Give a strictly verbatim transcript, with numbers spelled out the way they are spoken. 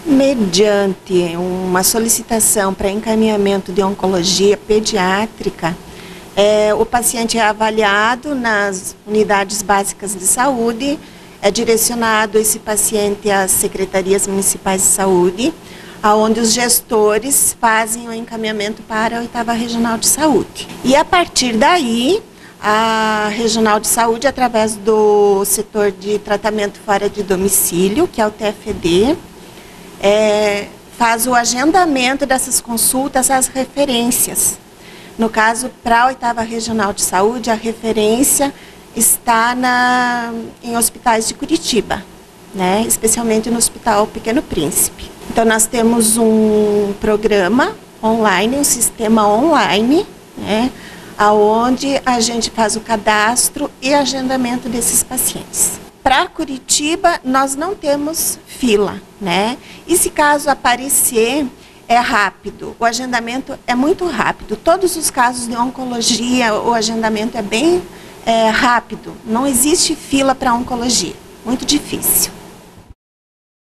Mediante uma solicitação para encaminhamento de oncologia pediátrica, é, o paciente é avaliado nas unidades básicas de saúde, é direcionado esse paciente às secretarias municipais de saúde, onde os gestores fazem o encaminhamento para a oitava Regional de Saúde. E a partir daí, a Regional de Saúde, através do setor de tratamento fora de domicílio, que é o T F D, é, faz o agendamento dessas consultas, as referências. No caso, para a oitava Regional de Saúde, a referência está na, em hospitais de Curitiba, né? Especialmente no Hospital Pequeno Príncipe. Então, nós temos um programa online, um sistema online, né, onde a gente faz o cadastro e agendamento desses pacientes. Para Curitiba, nós não temos fila, né? E se caso aparecer, é rápido. O agendamento é muito rápido. Todos os casos de oncologia, o agendamento é bem é, rápido. Não existe fila para oncologia. Muito difícil.